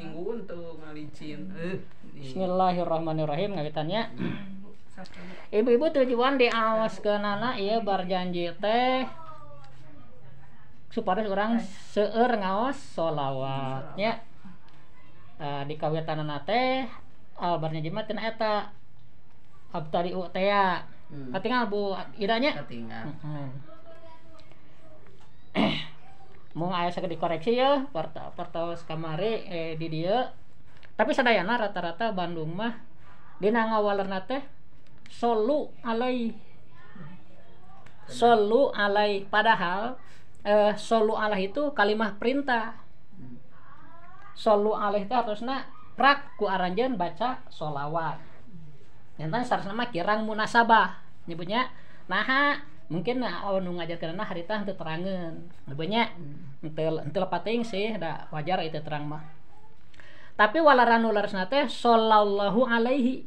mingguan tuh ngalicin. Bismillahirrahmanirrahim ngawitannya. Ibu-ibu tujuan diawaskeun anak ieu berjanji teh supaya orang seueur ngaos sholawat nya. Di kawitanana teh albarnya jimat tina eta abtadi'u teh ya. Katingal Bu idanya? Katingal. Mau aya saged dikoreksi ya pertaos kamari di dieu. Tapi sadayana rata-rata Bandung mah dina ngawalerna teh sallu alaihi. Sallu alaihi padahal sallu alaihi itu kalimat perintah. Sallu alaihi teh harusna prak ku aranjeun baca sholawat. Nyata sarasna mah kirang munasabah nyebutnya naha mungkin anu ngajarkeunna harita henteu terangeun nyebutnya henteu lepat teuing sih da wajar itu terang mah. Tapi walaran nularasna teh sallallahu alaihi.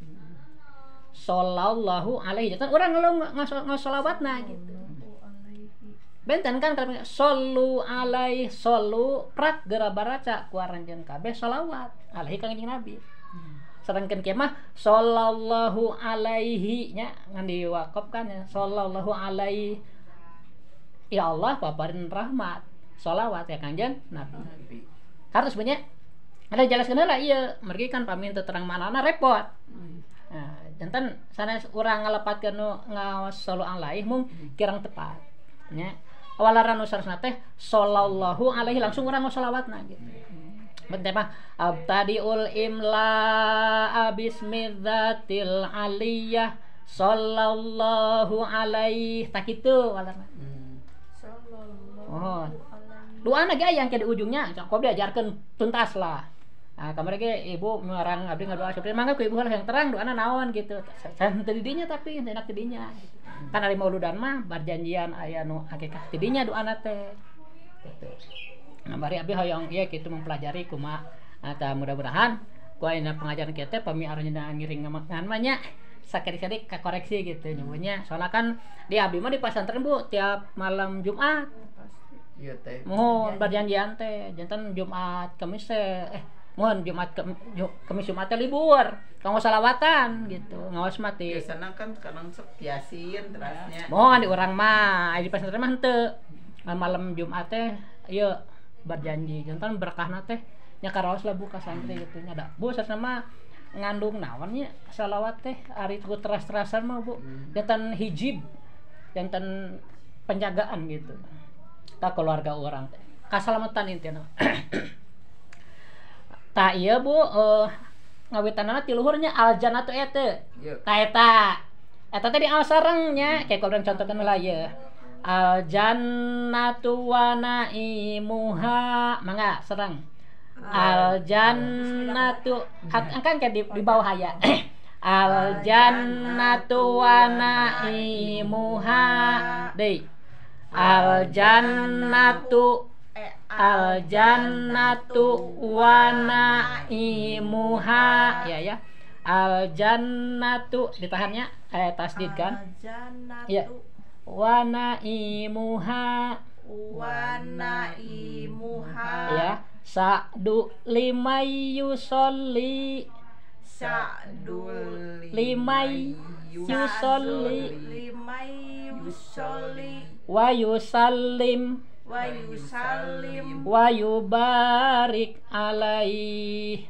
Sallallahu alaihi jantan urang ngasolawatna gitu. Benten kan kalau sallu alaihi sallu prak geura baraca ku aranjeun kabeh sholawat alaihi ka Kanjeng Nabi. Sedangkan kieu mah sallallahu alaihi nya ngan diwaqafkan ya sallallahu alaihi. Ya Allah paparin rahmat sholawat ya Kanjeng Nabi. Harus banyak ada jelaskeun heula ieu mergi kan pami teu terang manana repot. Nah, jantan sanes urang ngalepatkeun nu ngaos sallallahu alaihi mung kirang tepat nya. Awalaran usarna teh sallallahu alaihi langsung urang ngaos sholawatna gitu. Bentar mah abtadiul imla bismidzatil aliyah sallallahu alaihi tak kitu walarna. Oh. Doana ge aya ke di ujungnya, kok diajarkeun tuntas lah. Nah, kamari ge ibu ngarang abdi ngadoa seperti mangga ku ibu lah yang terang doana naon gitu. Saya teu didinya tapi enak didinya gitu. Kan ari mauludan mah berjanjian aya nu hakikah didinya doana teh. Gitu. Nah, bari abdi hoyong ieu kitu mempelajari kumaha eta mudah-mudahan ku ayeuna pengajaran kieu teh pami aranjeunna ngiring ngan mah nya sakali-kali ka koreksi gitu nyebutnya. Soalnya kan di abdi mah di pesantren Bu tiap malam Jumat. Iya teh. Mohon berjanjian teh janten Jumat Kamis teh mohon Jumat Kamis Jumat teh libur. Kanggo salawatan gitu. Ngaos mah teh. Biasana kan kadang sok yasin terasnya. Mohon di urang mah di pesantren mah henteu. Malam Jumat teh ieu berjanji jantan berkahna teh nya karaos lah Bu ka santri gitu nya da Bu sareng mah ngandung naon nya salawat teh ari ku teras-terasan mah Bu jantan hijib jantan penjagaan gitu ta keluarga orang teh kasalamatan intina. Ta ieu Bu ngawitanana ti luhurnya aljannatu eta ka eta teh di sareng nya kayak kurang contohkeun lah ieu aljannatu wa naimuha mangga serang aljannatu kan kayak di bawah aya aljannatu wa naimuha deui aljannatu wa naimuha ya aljannatu ditahannya tasdid kan ya wa naimuha ya sa'du limay yusolli wa yusallim wa yubarik alaihi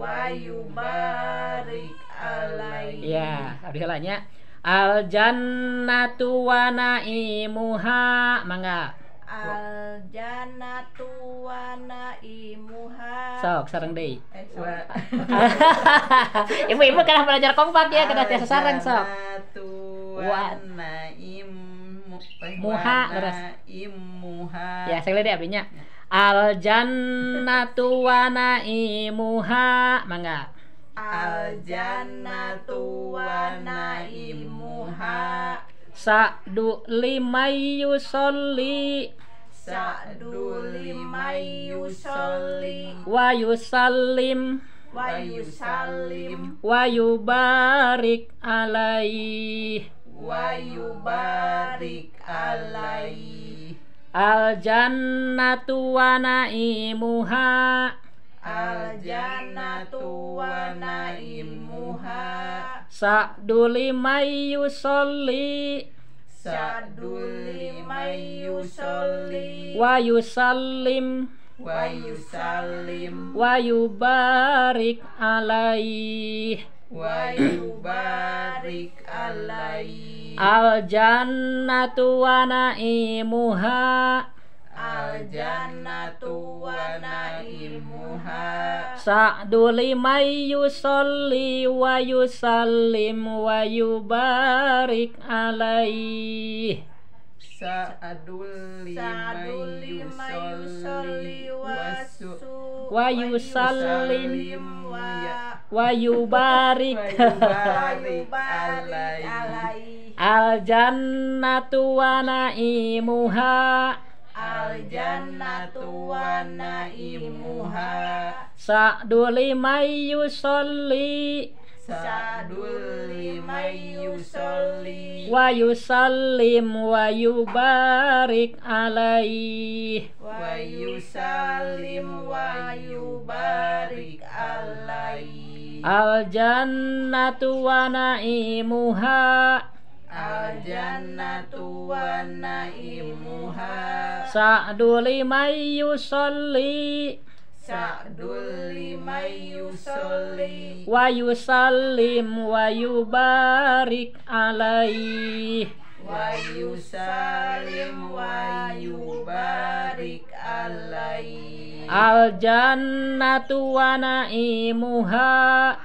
ya abdi heulanya aljannatu wa naimuha mangga aljannatu wa naimuha sok sareng deui ibu-ibu kana belajar kompak ya kana tiasa sareng sok wa naimuha ya sekali deh abinya aljannatu wa naimuha mangga aljannatu wa naimuha sa'du limay yusolli wa yusallim wa yubarik alaihi aljannatu wa naimuha Al-jannatu wa na'imuha. Sa'duli may yusolli Sa'dul liman yusolli wa yusallim wa yusallim wa yubarik alaih. wa yubarik alaihi. Al jannatu wa na'imuha. Al-jannatu wa na'imuha. Sa'duli may yusolli wa yusallim wa yubarik alaih. Sa'dul liman yusolli Wa yusallim wa yubarik alaihi. Al jannatu wa na'imuha. Al-jannatu wa na'imuha. Sa'duli may yusolli Sa'dul liman yusolli wa yusallim wa yubarik alaih. wa yusallim wa yubarik alaihi. Al jannatu wa na'imuha. Al-jannatu wa na'imuha. Sa'duli may yusolli Sa'dul liman yusolli wa yusallim wa yubarik alaih. wa yusallim wa yubarik alaihi. Al jannatu wa na'imuha.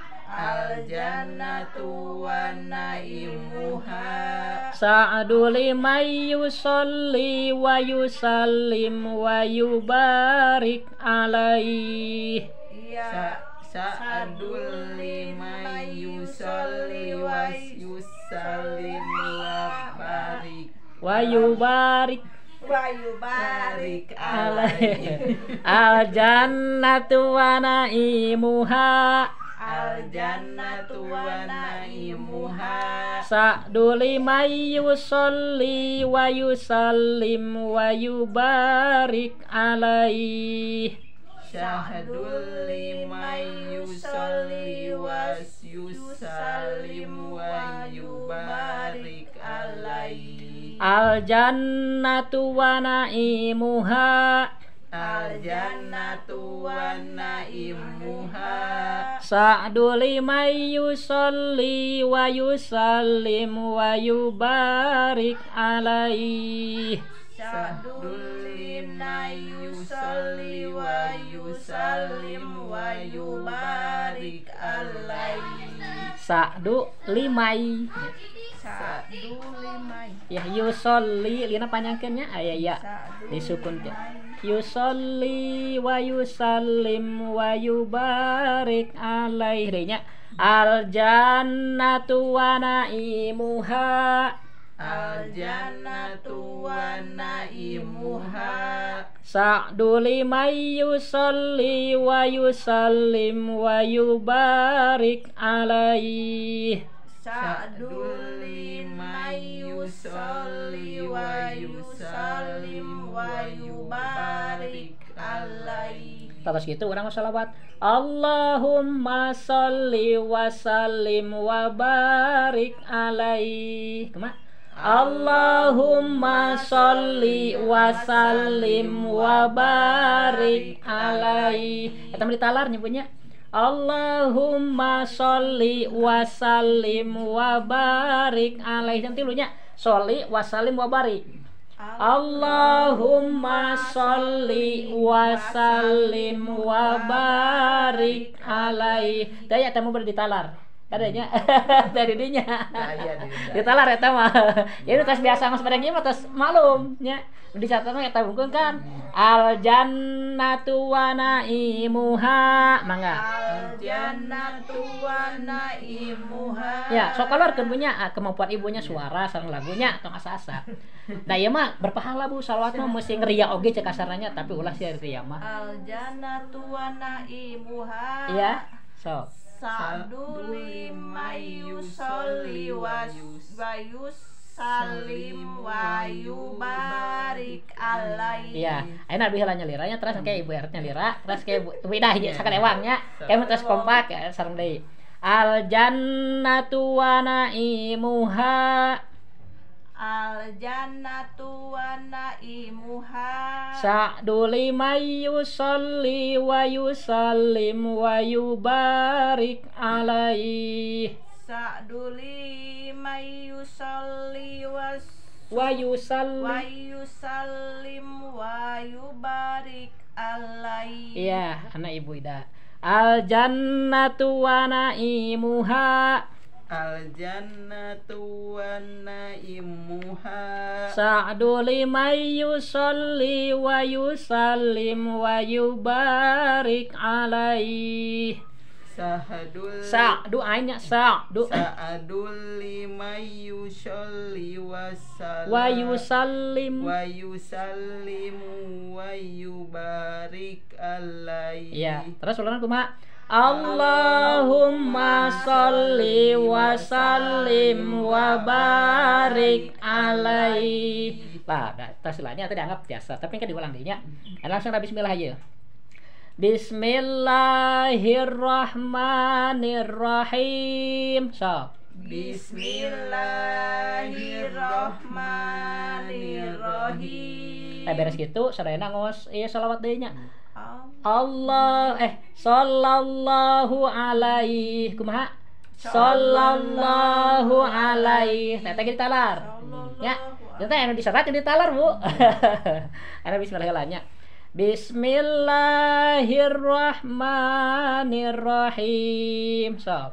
Al-jannatu wa na'imuha. Sa'duli may yusolli wa yusallim wa yubarik alaih. Sa'dul liman yusolli wa yusallim Wa yubarik barik alaih. Al jannatu wa na'imuha. Al-jannatu wa na'imuha. Sa'duli may yusolli wa yusallim wa yubarik alaih. Sa'dul liman yusolli wa yusallim wa yubarik alaihi. Al jannatu wa na'imuha. Al-jannatu wa na'imuha. Sa'duli may yusolli wa yusallim wa yubarik alaih. Sa'dul liman yusolli wa yusallim wa yubarik alaihi. Sa'du limay. Sa'du limay. Ya yusolli lina panjangkeunnya aya ya disukunkeun. Yusolli wa yusallim wa yubarik alaih. Deunya al jannatu wa na'imuha. Al-jannatu wa na'imuha. Sa'duli may yusolli wa yusallim wa yubarik alaih. Sa'dul liman yusolli wa yusallim wa yubarik alaihi. Terus gitu orang sholawat Allahumma sholli wa sallim wa barik alaih. Kemana? Allahumma sholli wa sallim wa barik alaih. Eta mah ditalar nyebutnya Allahumma sholli wa sallim wa barik alaih. Nanti lunya sholli wa sallim wa barik. Allahumma sholli wa sallim wa barik alaih. Daya tamu berditalar. Kadanya dari dinya. Ditalar eta mah. Ya tas biasa mas bareng ieu mah tas malum nya. Dicatat mah eta bungkeun kan. Al jannatu wa na'imuha. Mangga. Al jannatu wa na'imuha. Ya, sok keluarkeun punya kemampuan ibunya suara sareng lagunya tong asa-asa. Nah, ieu mah berpahala Bu, salawat mah mesti ngeriya oge cek kasarnya tapi ulah sia riya mah. Al jannatu wa na'imuha. Iya, sok. Sa'dul liman yusolli wa yusallim yusallim wa yubarik alaihi. Iya, ayeuna abi heula nyaliranya terus kayak ibu RT nyalira, terus kayak widah ieu sakade ewangnya. Kayak terus kompak ya sareng deui. Al jannatu wa naimuha. Al jannatu wa naimuha. Sa'du liman yusalli wa yusallim wa yubarik alaihi. Sa'du liman yusalli wa yusallim wa yubarik alaihi. Iya, anak ibu Ida. Al jannatu wa naimuha. Al jannatu wa naimuha. Sa'du liman yusalli wa yusallim wa yubarik alaihi. Sa'du ainya sa'du. Sa'dul liman yusalli wa yusallim wa yusallimu wa yubarik alaihi. Iya, terus ulangan kumaha? Allahumma sholli wa sallim wa barik alaihi. Lah, tasilanya tadi dianggap biasa, tapi kan diulang deui nya. Langsung bismillah aja. Bismillahirrahmanirrahim. So. Bismillahirrahmanirrahim. Beres gitu, sadayana ngos ieu selawat deui nya. Sallallahu alaihi. Kumaha? Sallallahu alaihi. Teh teh ditalar. Ya. Teh anu diserat ditalar, Bu. Ana bismillahirrahmanirrahim. Bismillahirrahmanirrahim. So.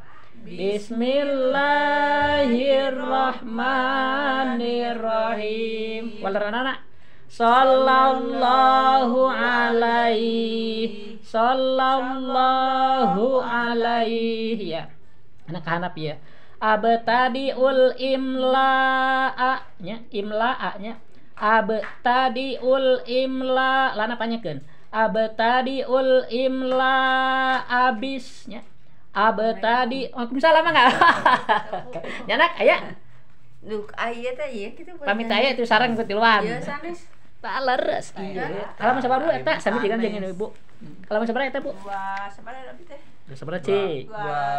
Bismillahirrahmanirrahim. Walarana sallallahu alaihi. Sallallahu alaihi. Ya. Anak hanap ya. Abtadiul imla'nya, imla'nya. Abtadiul imla lana panyakeun. Abtadiul imla abisnya. Abtadi Waalaikumsalam enggak? Nyanak aya. Duh, aya teh ieu kitu. Pamit aya itu sareng ku tiluan. Ieu sanes. Tak leres. Iya. Halaman sabaraha eta sami jeung Ibu. Halaman sabaraha eta, Bu? Wah, sabaraha abi teh? Sabaraha, Ci?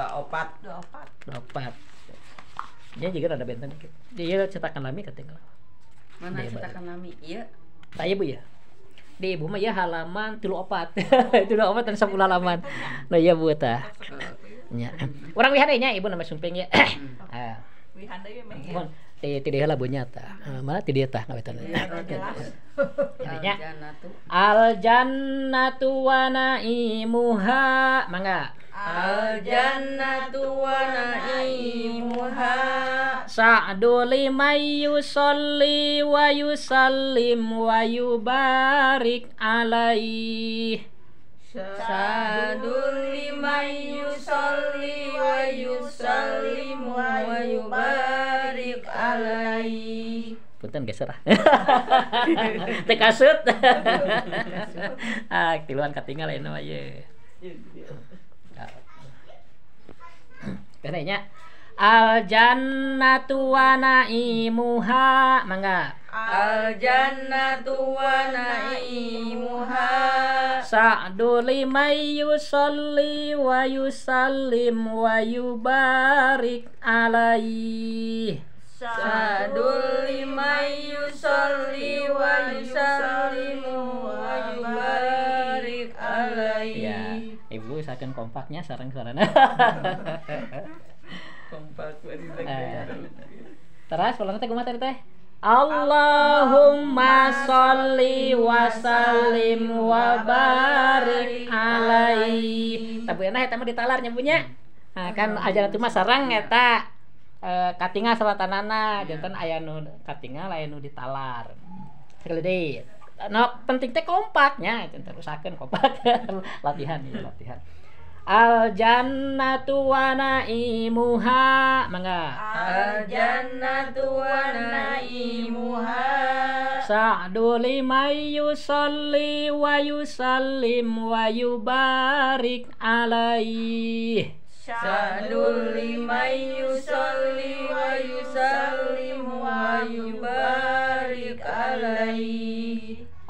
24. Nya juga ada benten dikit. Dia cetakan lami ketinggalan. Mana cetakan lami? Iya. Tanya Bu ya. Di Ibu mah ya halaman 34. 34 dan 10 halaman. Nah iya Bu tah. Nya. Urang wihan deui nya Ibu nama sumping ya. Ah. Wihan deui mah. Mohon ti dieu heula Bu nya tah. Mana ti dieu tah ngawetan. Jadinya al jannatu wa naimuha. Mangga. Al jannatu wa naimuha. Sa'du liman yusalli wa yusallim wa yubarik alaihi. Sa'du liman yusalli wa yusallim wa yubarik alaihi. Punten geser ah. Teu kasut. Ah, tiluan katinggal lain mah ye. Karena al jannatu wa naimuha. Mangga. Al jannatu wa naimuha. Sa'du liman yusalli wa yusallim wa yubarik alaihi. Sa'du liman yusalli wa yusallim wa yubarik alaihi. Ya, Ibu usahakan kompaknya sareng-sarana. Kompak Terus kalau teh kumaha teh? Allahumma sholli wa sallim wa barik alaihi. Tabeuna eta mah ditalarnya punya. Nah, kan ajaran itu mah sareng eta katingal salatanana, jantan aya nu katingal aya nu ditalar. Sekali deui. No penting teh kompaknya, jantan usahakeun kompak. Latihan ya, latihan. Al jannatu wa naimuha. Mangga. Al jannatu wa naimuha. Sa'du liman yusalli wa yusallim wa yubarik alaihi. Sa'du liman yusalli wa yusallim wa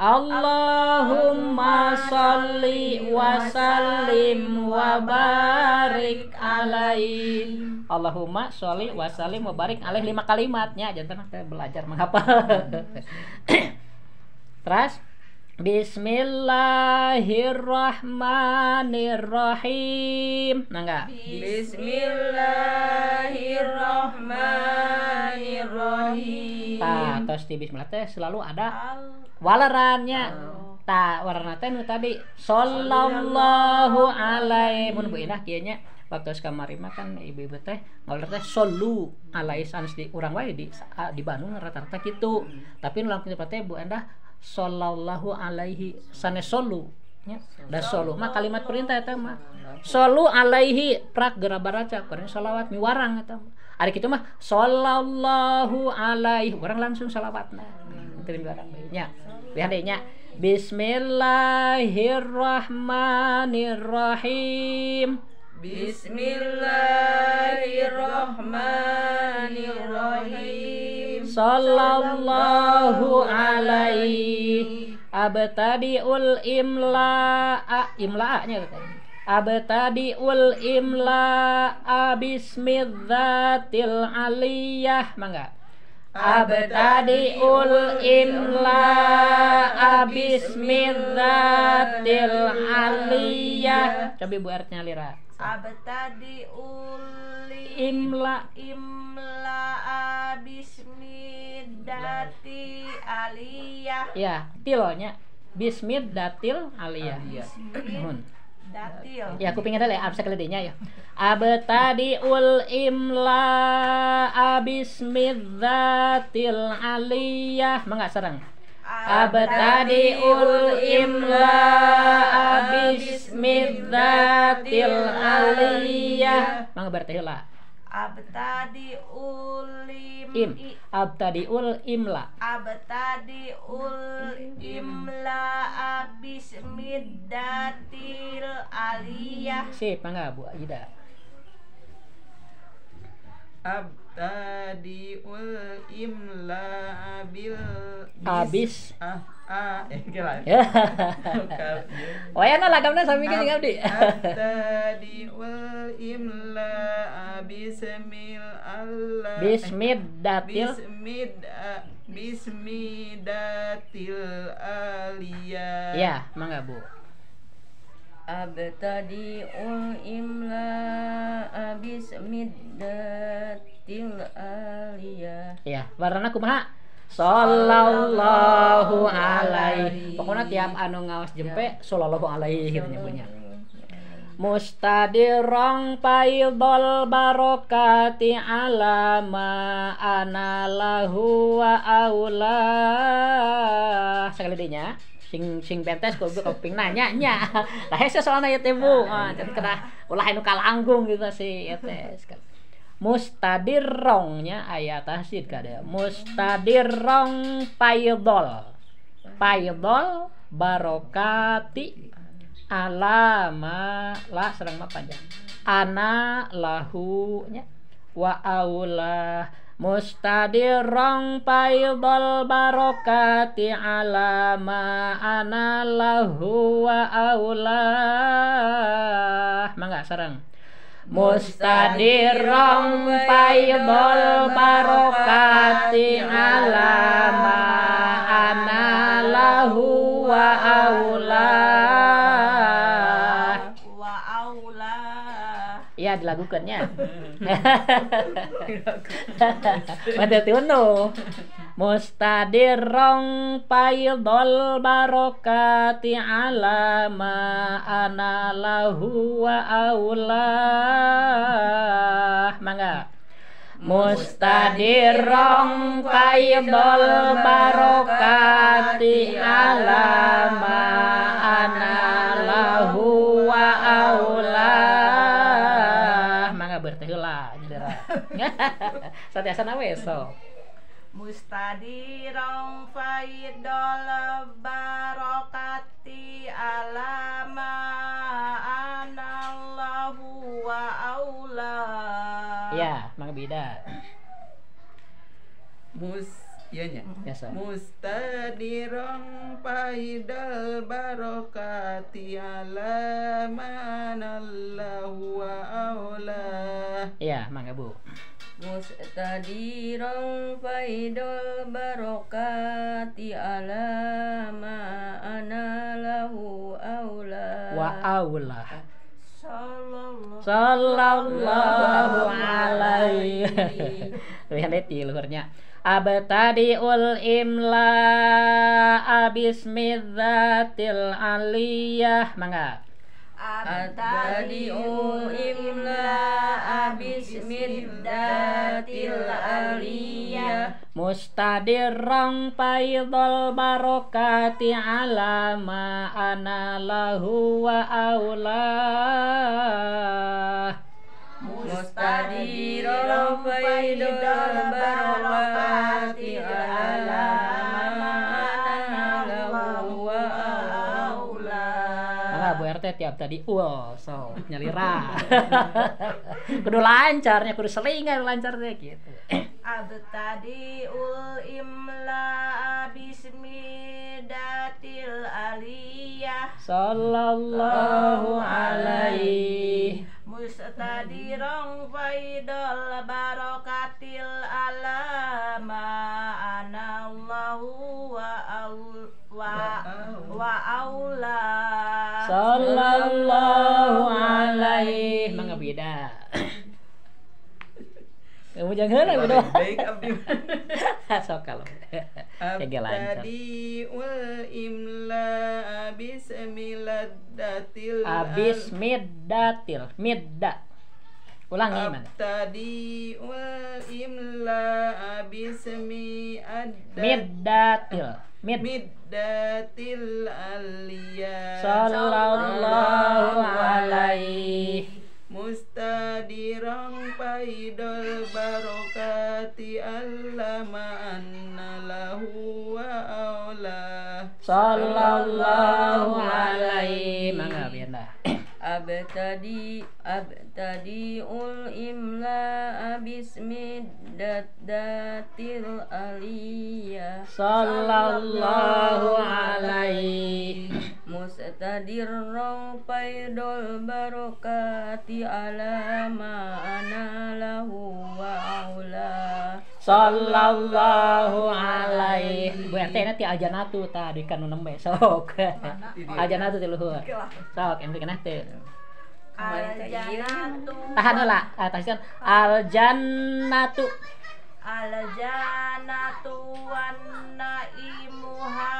Allahumma sholli wa sallim wa barik alaihi. Allahumma sholli wa sallim wa barik alaihi 5 kalimatnya. Jangan kita belajar menghafal. Terus Bismillahirrahmanirrahim. Nah enggak? Bismillahirrahmanirrahim. Tah, terus di bismillah teh selalu ada walarannya. Tah, warna teh nu tadi sallallahu alaihi. Mun Bu Indah kieu nya waktu kamari mah kan ibu-ibu teh ngaler teh sallu alaihi sanes di urang wae di Bandung rata-rata kitu. Tapi nu langsung teh Bu Indah sallallahu alaihi sanes sallu nya. Da sallu mah kalimat perintah eta mah. Sallu alaihi prak geura baraca kurang selawat miwarang eta. Ari kitu mah sallallahu alaihi urang langsung selawatna. Teu miwarang bae nya. Lihat nya. Bismillahirrahmanirrahim. Bismillahirrahmanirrahim. Sallallahu alaihi. Abtadiul imla'a imla'nya katanya. Abtadiul imla'a bismidzatil aliyah mangga. Abtadiul imla'a bismidzatil aliyah. Coba Bu artinya lira. Abtadiul Imla bismidati aliyah. Ya, tilnya bismiddatil aliyah. Nuhun. Datil. Ya, aku pengen ada absa keledinya ya. Abtadiul imla bismidzatil aliyah. Mangga sareng. Abtadiul imla bismidzatil aliyah. Mangga berarti heula. Abtadiul Abtadiul imla. Abtadiul imla bismiddatil aliyah. Sip, mangga Bu Ida. Abtadiul imla bil Abis. kira. Oh ya na lagamna sami kan jeung abdi. Abtadiul imla Bismiddatil bismidatil aliyah. Ya, mangga Bu. Abtadiul imla bismiddatil aliyah. Ya, warna kumaha? Sallallahu alaihi. Pokoknya tiap anu ngaos jempe sallallahu alaihi gitu nyebutnya. Mustadirong paidol barokati ala ma anallahu wa aulah. Sekali dinya sing bentes kudu kuping nanya nya. Lah hese soalna ieu teh Bu. Jadi kena ulah anu kalanggung gitu si etes. Mustadirrongnya ayat tahsid kada. Mustadirrong paidol barokati alama la serang ma panjang ana lahu nya wa aula. Mustadirrong paidol barokati alama ana lahu wa aula. Mangga sareng. Mustadirrong paidol barokati alama ana lahu wa aulah. Ya dilagukannya. Mata tunu. Mustadirrong paidol barokati alama ana lahu wa aulah. Mangga. Mustadirrong paidol barokati alama ana lahu wa aulah. Mangga berteh heula nyedera. Satiasa we so. Mustadirong faidol barokati alama anallahu wa aula. Ya, mangga beda. Iya nya. Biasa. Mustadirong paidal barokati ala manallahu wa aula. Iya, mangga Bu. Mustadirong faidol barokati ala ma ana lahu aula. Wa aula. Sallallahu alaihi. Lihat di luhurnya. Abtadiul imla abismidzatil aliyah. Mangga. Abtadi'u imla abismiddatil aliyah. Mustadirrang paidol barokati ala ma ana lahu wa aula. Mustadirun faidul barokati ala ma ana lahu wa aula. Maka Bu RT tiap tadi so nyalira. Kudu lancarnya, kudu selingan lancar deh gitu. Abtadi'ul imla bismidatil aliyah. Sallallahu alaihi. Mustadirong faidol barokatil alama anallahu wa aula. Sallallahu alaihi. Mangga beda. Kamu jangan lah udah. Baik abdi. Sok kalau. Jaga lancar. Abtadiul imla bismiladdatil Abis middatil. Midda. Ulangi mana? Abtadiul imla bismiaddatil Middatil. middatil aliyah. Sallallahu alaihi. Mustadirang paidol barokati allama anna lahu wa aula. Sallallahu alaihi. Mangga bianda. Abtadi'ul imla bismiddatil aliyah. Sallallahu alaihi. Mustadirrong paidol barokati ala ma ana lahu wa aula. Sallallahu alaihi. Bu RT nanti ajanatu tadi kan nembe sok. Ajanatu ti luhur. Sok ente kana teh. Al-jannatu Tahan heula, taskan al-jannatu. Al-jannatu wan naimu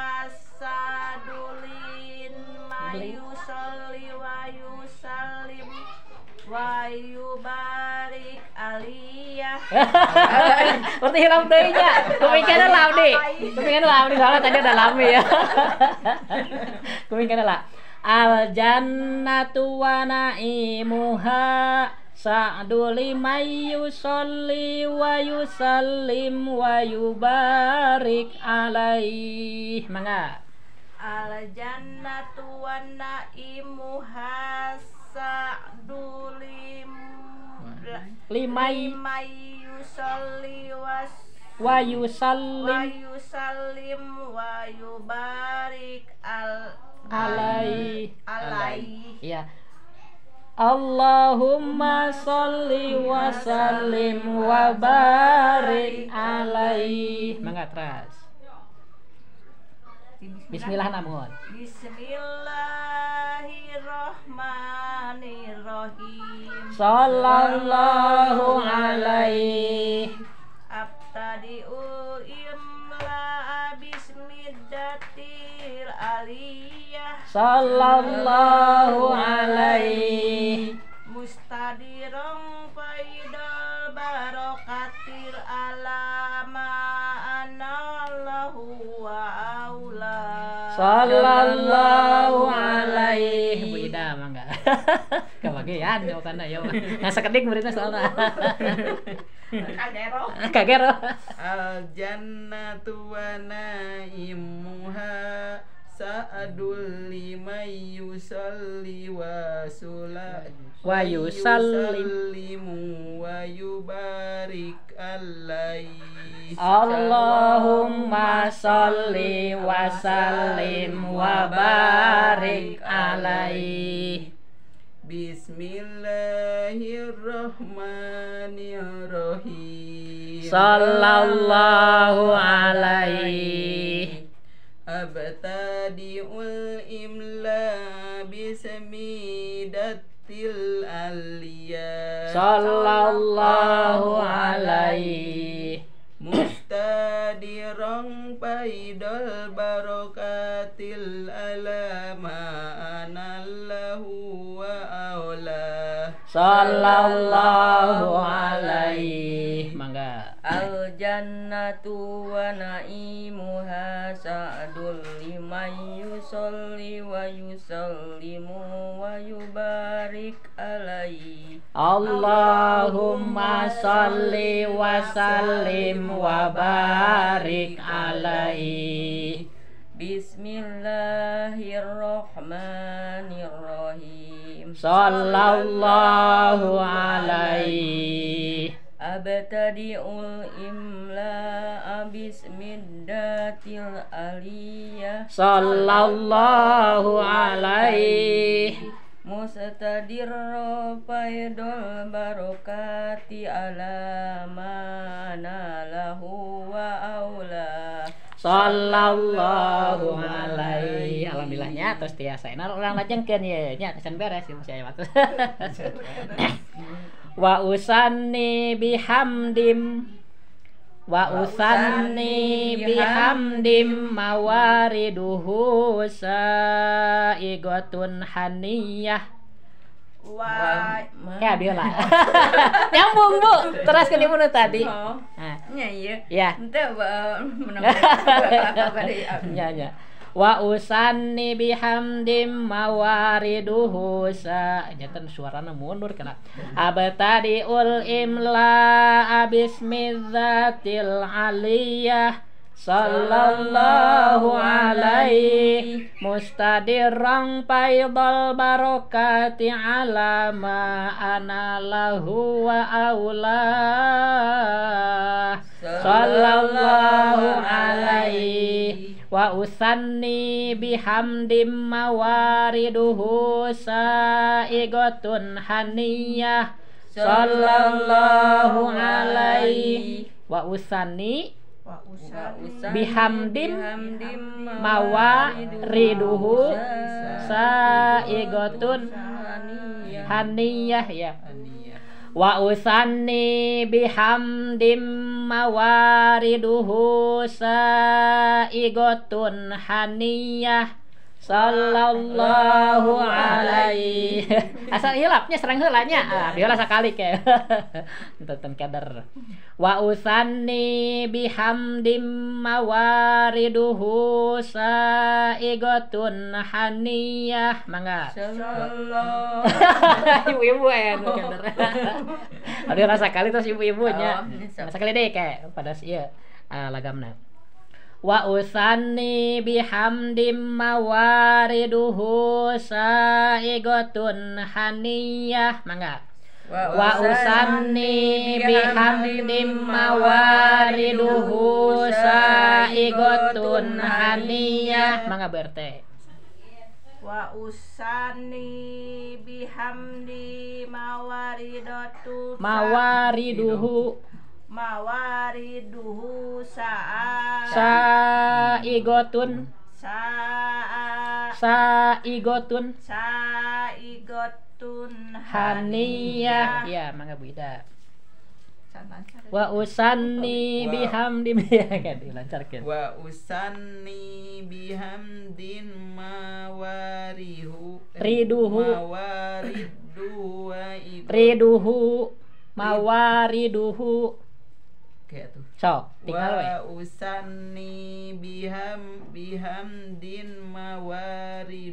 hasadulin mayusalli wa yusallim wa yubarik aliyah. Berarti hilang deui nya. Kupingkeun lah di. Kupingkeun lah di soalnya tadi udah lama ya. Kupingkeun lah. Al jannatu wa naimuha sa'du liman yusalli wa yusallim wa yubarik alaih. Mangga. Al jannatu wan naimu hasadul Limai yusalli wa yusallim wa yubarik alaih. Ya. alaihi. Allahumma sholli wa sallim wa barik alaih. Mangga terus. Bismillah namun. Bismillahirrahmanirrahim. Sallallahu alaihi. Abtadi'ul imla bismiddatil aliyah. Sallallahu alaihi. Mustadirong faidal barokatil alama anallahu wa aula. Sallallahu alaihi. Bu Ida mangga. Kebagian jawabannya ya. Ngasa kedik muridnya soalnya. Kagero. Al jannatu wa naimuha sa'adul liman yusalli wa yusallimu wa yubarik alaihi. Allahumma sholli wa sallim wa barik alaihi. Bismillahirrahmanirrahim. Sallallahu alaihi. Abtadi'ul imla bismidatil aliyah. Sallallahu alaihi. Mustadiran paidal barokatil alama anallahu wa aula. Sallallahu alaihi. Mangga. Al jannatu wa na'imuha sa'dul liman yusolli wa yusallimu wa yubarik alaihi. Allahumma sholli wa sallim wa barik alaihi. Bismillahirrahmanirrahim. Sallallahu alaihi. Abtadi'ul imla bismiddatil aliyah. Sallallahu alaihi. Mustadir faidul barokati ala mana lahu wa aula. Sallallahu alaihi. Alhamdulillahnya terus tiasa orang lajengkeun ye nya tesan beres ya masih aya waktu. Wa usanni bihamdim mawariduhu sa'igatun haniyah. Ya biola. Nyambung Bu, teruskeun ibu tadi. Oh. Nah, Nya ieu. ya. Henteu menang. Ya. Wa usanni bihamdim mawariduhu janten suarana mundur kana. Abtadi'ul imla bismidzatil aliyah. Sallallahu alaihi. Mustadirran faidal barokati ala ma ana lahu wa aula. Sallallahu alaihi. Wa usanni bihamdim mawariduhu sa'igatun haniyah. Sallallahu alaihi. Wa usanni bihamdim mawariduhu sa'igatun haniyah ya. Wa usanni bihamdim mawariduhu sa'igatun haniyah. Sallallahu alaihi. Asal hilapnya serang heula nya. Biola sakali ke. Tenten kader. Wa usanni bihamdim mawariduhu sa'igatun haniyah. Mangga. Sallallahu. Ibu-ibu anu kader. Ada rasa kali terus ibu-ibunya. Sakali deh kayak pada ieu lagamna. Wa usanni bihamdim mawariduhu sa'igatun haniyah. Mangga. Wa usanni bihamdim mawariduhu sa'igatun haniyah. Mangga berte. Wa usanni bihamdi mawariduhu sa'igatun haniyah. Ya, mangga Bu Ida. Wa usanni bihamdim ya kan dilancarkeun. Wa usanni bihamdin mawariduhu mawariduhu kayak tuh. So, tinggal we. Wa usanni bihamdin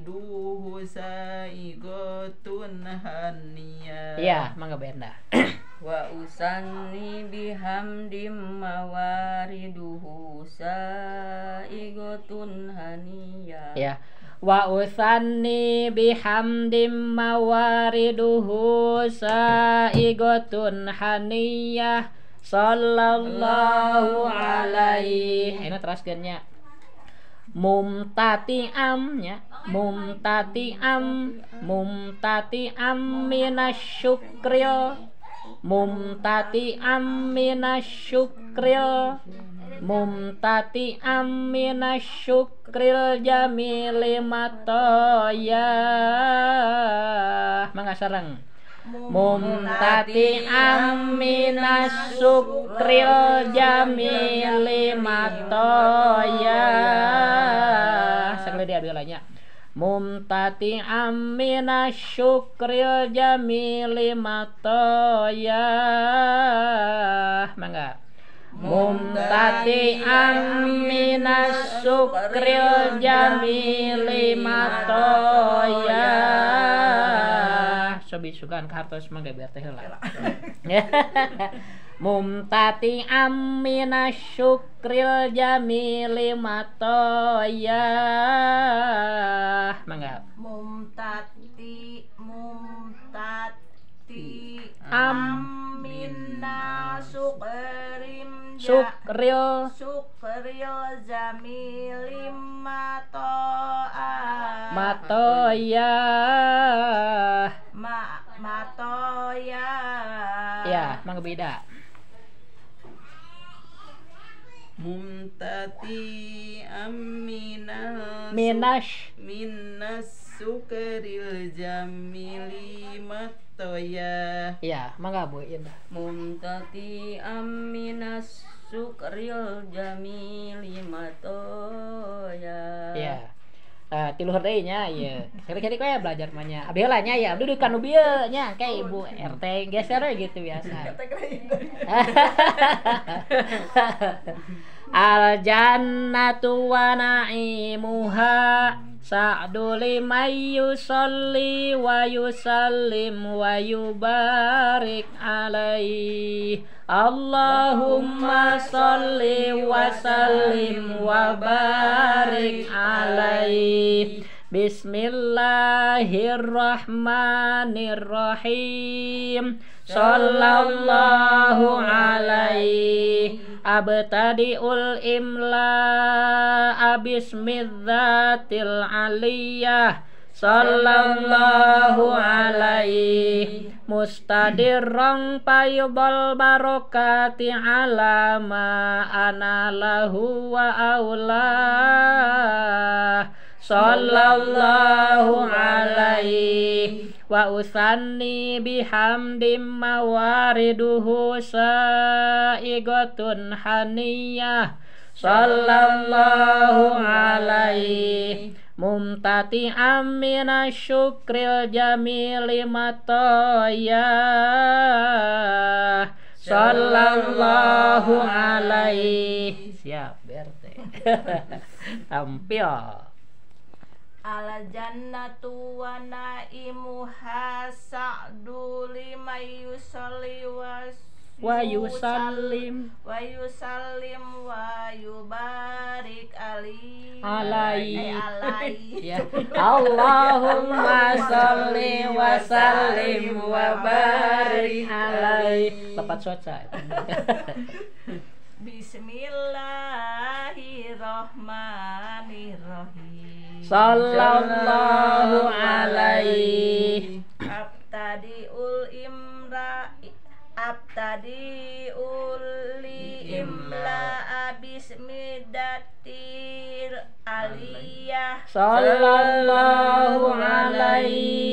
mawariduhu sa'igatun haniyah. Iya, mangga benda. Wa usanni bihamdim mawariduhu sa'igatun haniyah. Ya. Wa usanni bihamdim mawariduhu sa'igatun haniyah sallallahu alaihi. Ini teraskeunnya. Mumtati'amnya, mumtati'am minasyukril, mumtati'am minasyukril jamili matoya. Mangga sareng. Mumtati'am minasyukril jamili matoya. Sakali dia bilanya. Mumtati'am minasyukril jamili matoya. Mangga. Mumtati'am minasyukril jamili matoya. Sobi sugan kartos mangga biar teh heula. Mumtati'am minasyukril jamili matoya. Mangga. Mumtati Am minna sukril jamilim matoya. Matoya. Ya, mangga beda. Mumtati minas sukaril jamili matoya. Ya, mangga Bu Indah. Mumtati minas sukril jamili matoya. Ya. Tiluhur deui nya ieu. Kira-kira koe belajar mah nya. Abi heula nya ya, abdi duduk kanu bieu nya kayak Ibu RT geser we gitu biasa. Al jannatu wa na'imuha sa'du liman yusalli wa yusallim wa yubarik alaihi. Allahumma salli wa sallim wa barik alaihi. Bismillahirrahmanirrahim. Sallallahu alaihi. Abtadi'ul imla bismidzatil aliyah. Sallallahu alaihi. Mustadirran payyubal barokati ala ma ana lahu wa aulah. Sallallahu alaihi. Wa usanni bihamdim mawariduhu sa'igatun haniyah. Sallallahu alaihi. Mumtati'am minasyukril jamili matoya. Sallallahu alaihi. Siap BRT. Tampil. Al jannatu wa na'imuha sa'du liman yusalli Wa yusallim wa yubarik alaihi. Ya. Allahumma salli wa sallim wa barik alaihi. Lepat soca. Bismillahirrahmanirrahim. Sallallahu alaihi. Abtadi'ul imla bismidatil aliyah. Sallallahu alaihi.